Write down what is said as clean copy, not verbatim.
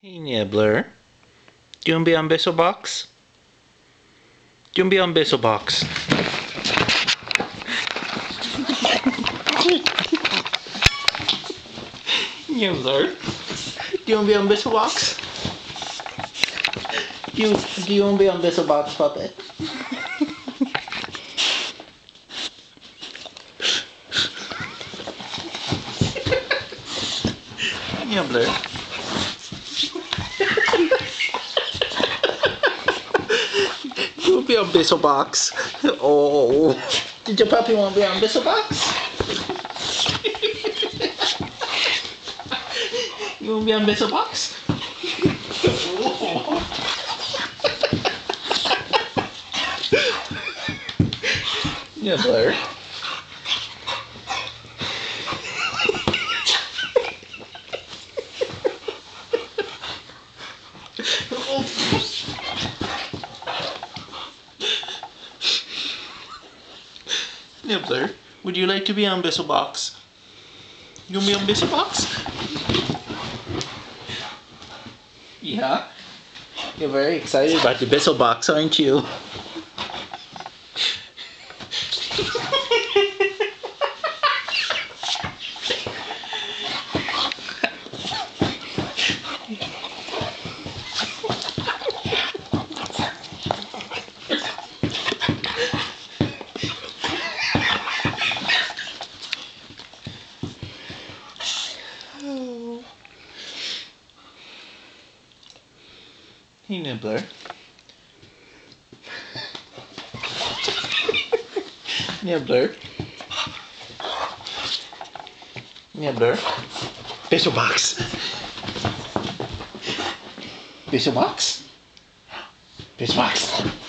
Hey Nibbler, do you want to be on Bissell Box? Do you want to be on Bissell Box? Nibbler, do you want to be on Bissell Box? Do you want to be on Bissell Box, puppet? Nibbler. You want to be on Bissell Box? Oh, did your puppy want to be on Bissell Box? You want to be on Bissell Box? Nibbler. Nibbler, would you like to be on Bissell Box? You want to be on Bissell Box? Yeah? You're very excited about the Bissell Box, aren't you? Hey Nibbler. Nibbler. Nibbler. Bissell Box. Bissell Box? Bissell Box.